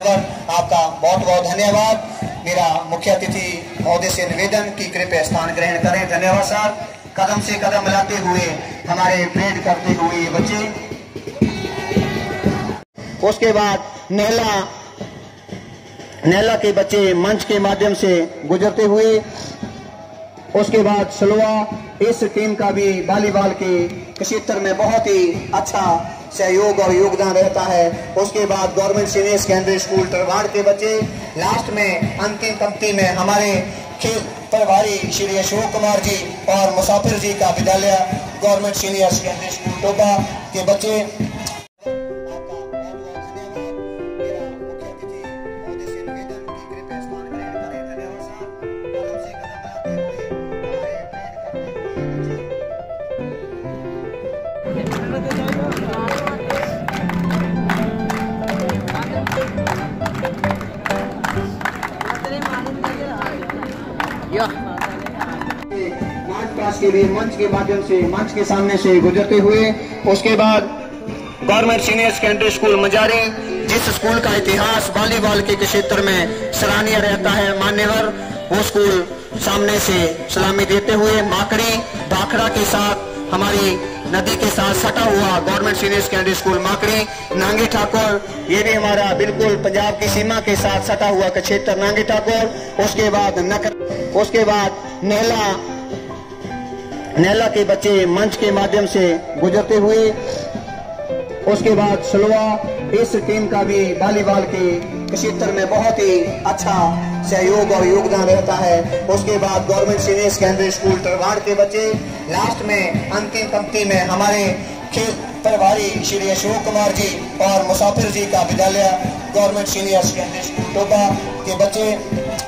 आपका बहुत बहुत धन्यवाद। मेरा मुख्य अतिथि महोदय से निवेदन की कृपया स्थान ग्रहण करें। धन्यवाद सर। कदम से कदम मिलाते हुए हमारे परेड करते हुए बच्चे, उसके बाद नेहला के बच्चे मंच के माध्यम से गुजरते हुए, उसके बाद सलवा। इस टीम का भी वॉलीबॉल के क्षेत्र में बहुत ही अच्छा सहयोग और योगदान रहता है। उसके बाद government senior secondary school Tarwar के बच्चे, लास्ट में अंतिम पंक्ति में हमारे खेल प्रभारी श्री अशोक कुमार जी और मुसाफिर जी का विद्यालय government senior secondary school Toba के बच्चे। के लिए मंच के माध्यम से मंच के सामने से गुजरते हुए, उसके बाद government senior secondary school Majari, जिस स्कूल का इतिहास वॉलीबॉल के क्षेत्र में सराहनीय रहता है, मान्यवर, वो स्कूल सामने से सलामी देते हुए माकड़ी भाखड़ा के साथ हमारी नदी के साथ सटा हुआ government senior secondary school Makri, Nange Thakur, ये भी हमारा बिल्कुल पंजाब की सीमा के साथ सटा हुआ क्षेत्र नांगे ठाकुर। उसके बाद नेहला के बच्चे मंच के माध्यम से गुजरते हुए, उसके बाद सलवा। इस टीम का भी वॉलीबॉल के क्षेत्र में बहुत ही अच्छा सहयोग और योगदान रहता है। उसके बाद government senior secondary school Tarwar के बच्चे, लास्ट में अंतिम पंक्ति में हमारे खेल प्रभारी श्री अशोक कुमार जी और मुसाफिर जी का विद्यालय government senior secondary school Toba के बच्चे।